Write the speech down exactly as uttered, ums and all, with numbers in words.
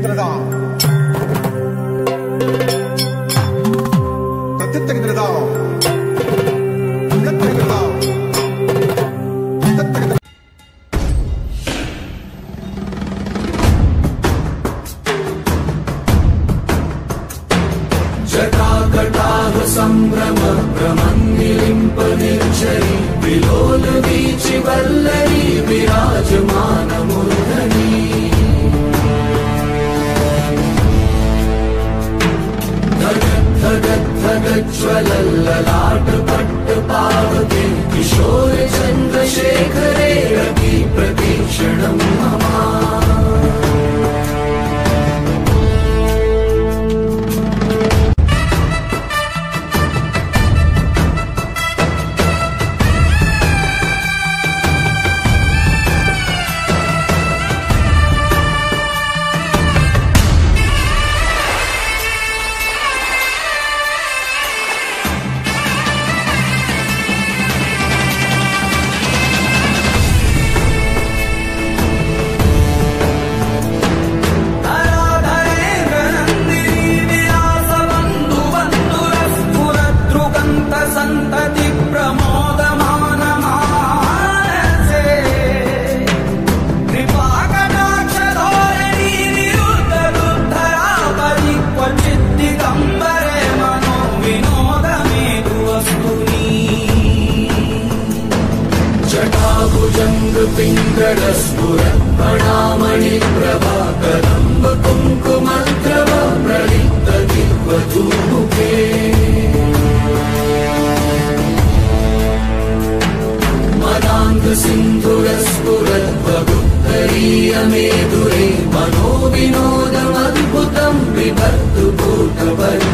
ತೆಗೆದಿರದ ತತ್ತಿ ತೆಗೆದಿರದ ತೆಗೆದಿರದ जटाकटाह संभ्रम भ्रमन्निलिम्प निर्झरी विलोल वीचि वल्लरी विराजमान मूर्धनी धगत् धगत् धगज्ज्वलल्ललाट पट्ट पावके किशोर चन्द्रशेखरे रति प्रतीक्षणं मम संतति प्रमोदमान मानसे कृपा कटाक्ष धोरणी निरुद्ध दुद्धरापरि क्वचित् दिगम्बरे मनो विनोद मेतु वस्तुनि जटाभुजङ्ग पिङ्गळ स्फुरत्फणामणि प्रभा कदम्ब कुङ्कुमद्रव प्रलिप्त दिग्वधूमुखे मदान्ध सिन्धुरस्फुरद्वगुप्तरीयमेधुरे मनो विनोदमद्भुतं बिभर्तु भूतवर्णि